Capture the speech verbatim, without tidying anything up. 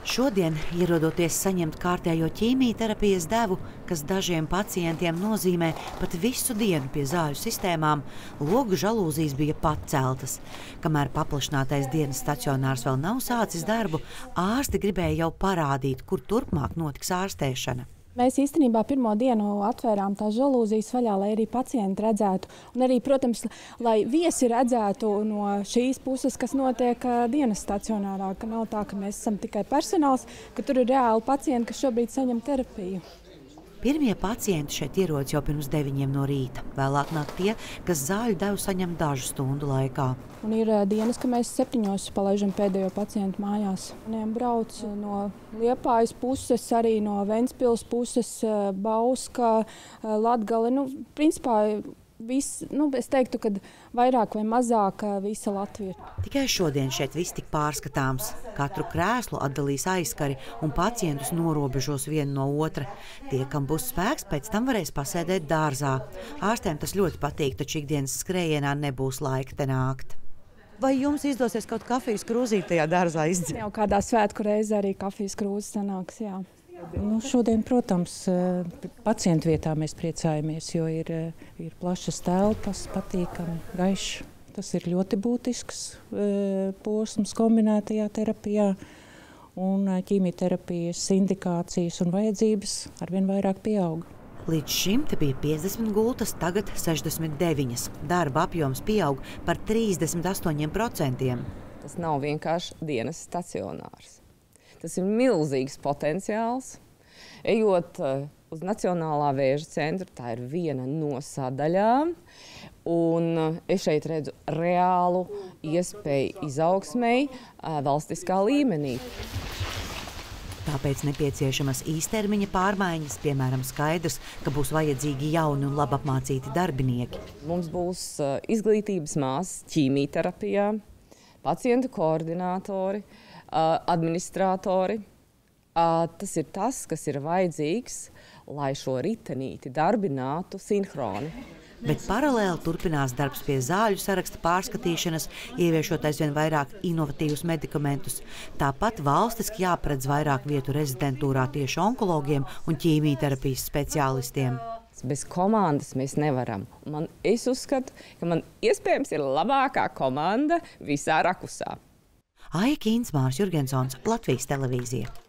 Šodien, ierodoties saņemt kārtējo ķīmijterapijas devu, kas dažiem pacientiem nozīmē pat visu dienu pie zāļu sistēmām, logu žalūzijas bija paceltas. Kamēr paplašinātais dienas stacionārs vēl nav sācis darbu, ārsti gribēja jau parādīt, kur turpmāk notiks ārstēšana. Mēs īstenībā pirmo dienu atvērām tās žalūzijas vaļā, lai arī pacienti redzētu. Un arī, protams, lai viesi redzētu no šīs puses, kas notiek dienas stacionārā. Ka nav tā, ka mēs esam tikai personāls, ka tur ir reāli pacienti, kas šobrīd saņem terapiju. Pirmie pacienti šeit ierodas jau pirms deviņiem no rīta. Vēlāk nāk tie, kas zāļu devu saņem dažu stundu laikā. Un ir dienas, ka mēs septiņos palaižam pēdējo pacientu mājās. Viņiem brauc no Liepājas puses, arī no Ventspils puses, Bauska, Latgale. Nu, principā, Viss, nu, es teiktu, ka vairāk vai mazāk visa Latvija. Tikai šodien šeit viss tik pārskatāms. Katru krēslu atdalīs aizskari un pacientus norobežos vienu no otra. Tie, kam būs spēks, pēc tam varēs pasēdēt dārzā. Ārstēm tas ļoti patīk, taču ikdienas skrējienā nebūs laika te nākt. Vai jums izdosies kaut kafijas krūzīt tajā dārzā izdzert? Jau kādā svētku reizē arī kafijas krūze sanāks, jā. Nu, šodien, protams, pacientu vietā mēs priecājamies, jo ir, ir plašas telpas, patīkami, gaišs. Tas ir ļoti būtisks posms kombinētajā terapijā, un ķīmijterapijas indikācijas un vajadzības arvien vairāk pieauga. Līdz šim te bija piecdesmit gultas, tagad sešdesmit deviņas. Darba apjoms pieaug par trīsdesmit astoņiem procentiem. Tas nav vienkārši dienas stacionārs. Tas ir milzīgs potenciāls. Ejot uz Nacionālā vēža centru, tā ir viena no sadaļām. Un es šeit redzu reālu iespēju izaugsmei valstiskā līmenī. Tāpēc nepieciešamas īstermiņa pārmaiņas, piemēram, skaidrs, ka būs vajadzīgi jauni un labi apmācīti darbinieki. Mums būs izglītības māsas ķīmijterapijā, pacientu koordinātori, administratori. Tas ir tas, kas ir vajadzīgs, lai šo ritenīti darbinātu sinhroni. Bet paralēli turpinās darbs pie zāļu saraksta pārskatīšanas, ieviešot aizvien vairāk inovatīvus medikamentus. Tāpat valstiski jāparedz vairāk vietu rezidentūrā tieši onkologiem un ķīmijterapijas speciālistiem. Bez komandas mēs nevaram. Man, es uzskatu, ka man iespējams ir labākā komanda visā rakusā. Aija Kīnsmārs, Jurgensons, Latvijas televīzija.